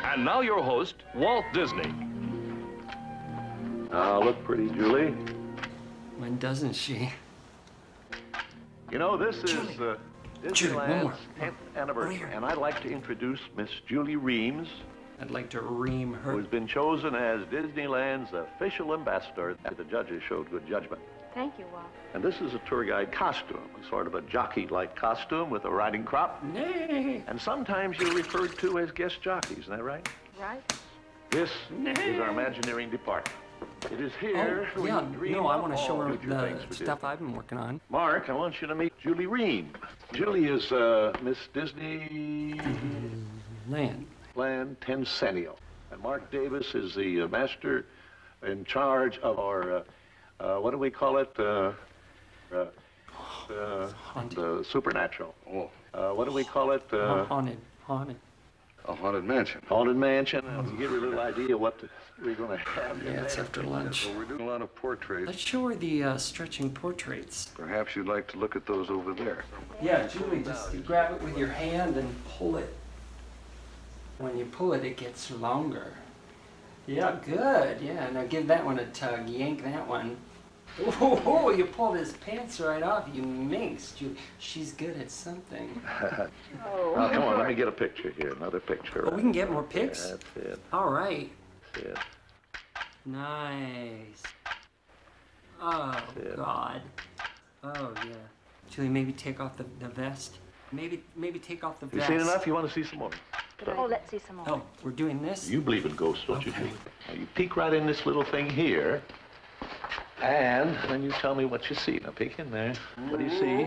And now your host, Walt Disney. Look pretty, Julie. When doesn't she? You know, this is Julie, one more. Disneyland's 10th anniversary, and I'd like to introduce Miss Julie Reams, I'd like to ream her. who's been chosen as Disneyland's official ambassador. The judges showed good judgment. Thank you, Walt. And this is a tour guide costume, sort of a jockey-like costume with a riding crop. Nay. And sometimes you're referred to as guest jockeys, isn't that right? Right? This is our Imagineering department. It is here Oh, we yeah. dream No, I up want to show all her future the things for stuff Disney. I've been working on. Mark, I want you to meet Julie Ream. Julie is Miss Disney Land. Land Tencennial. And Mark Davis is the master in charge of our, what do we call it? The supernatural. Oh, What do we call it? Haunted. a haunted mansion. Haunted mansion. To give you a little idea what we're going to have. Yeah, it's after lunch. Well, we're doing a lot of portraits. Let's show her the stretching portraits. Perhaps you'd like to look at those over there. Yeah, Julie, just grab it with your hand and pull it. When you pull it, it gets longer. Yeah, good. Yeah, now give that one a tug. Yank that one. Oh, you pulled his pants right off. You minx. She's good at something. Oh, come on, let me get a picture here. Another picture. Oh, we can get more pics? That's it. All right. That's it. Nice. Oh, Yeah. God. Oh, yeah. Julie, maybe take off the vest. Maybe take off the You vest. seen enough? You want to see some more? Oh, let's see some more. Oh, we're doing this? You believe in ghosts, don't you, Okay. Julie? Now, you peek right in this little thing here, and then you tell me what you see. Now, peek in there. What do you see?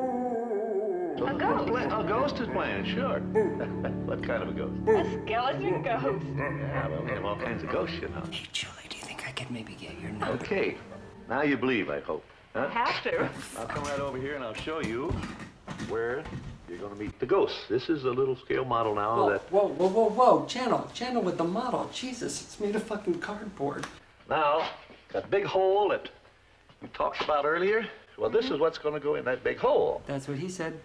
A ghost. A ghost is playing, sure. What kind of a ghost? A skeleton ghost. Yeah, well, we have all kinds of ghosts, you know. Hey, Julie, do you think I could maybe get your number? Okay. Now you believe, I hope. Huh? Have to. I'll come right over here and I'll show you where you're going to meet the ghosts. This is a little scale model now Whoa, that... whoa. Channel with the model. Jesus, it's made of fucking cardboard. Now, that big hole that you talked about earlier, well, this is what's going to go in that big hole. That's what he said.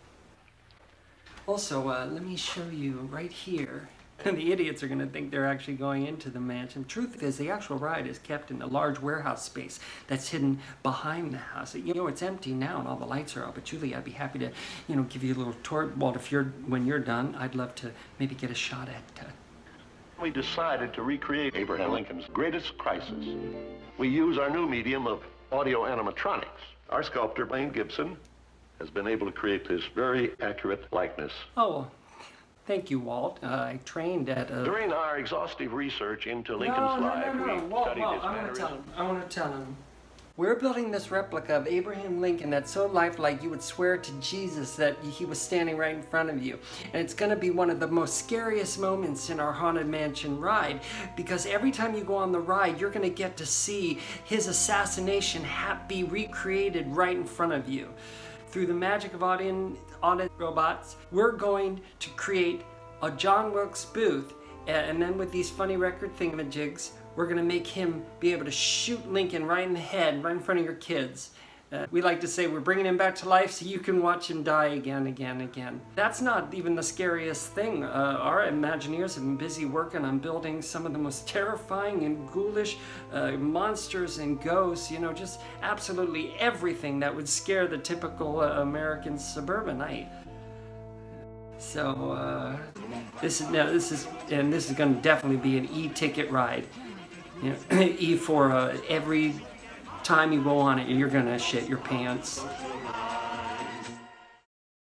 Also, let me show you right here. The idiots are going to think they're actually going into the mansion. Truth is, the actual ride is kept in a large warehouse space that's hidden behind the house. You know, it's empty now and all the lights are out. But Julie, I'd be happy to, you know, give you a little tour. Walt, when you're done, I'd love to maybe get a shot at. We decided to recreate Abraham Lincoln's greatest crisis. We use our new medium of audio animatronics. Our sculptor, Blaine Gibson, has been able to create this very accurate likeness. Oh, thank you, Walt. I trained at a... During our exhaustive research into Lincoln's life, we Walt, studied his I want mannerisms. to tell him. I want to tell him. We're building this replica of Abraham Lincoln that's so lifelike you would swear to Jesus that he was standing right in front of you. And it's going to be one of the most scariest moments in our Haunted Mansion ride, because every time you go on the ride, you're going to get to see his assassination be recreated right in front of you. Through the magic of audit robots, we're going to create a John Wilkes Booth, and then with these funny record thingamajigs, we're going to make him be able to shoot Lincoln right in the head, right in front of your kids. We like to say we're bringing him back to life so you can watch him die again. That's not even the scariest thing. Our Imagineers have been busy working on building some of the most terrifying and ghoulish monsters and ghosts, you know, just absolutely everything that would scare the typical American suburbanite. So this is going to definitely be an E-ticket ride. You know, E for every time you go on it, you're gonna shit your pants.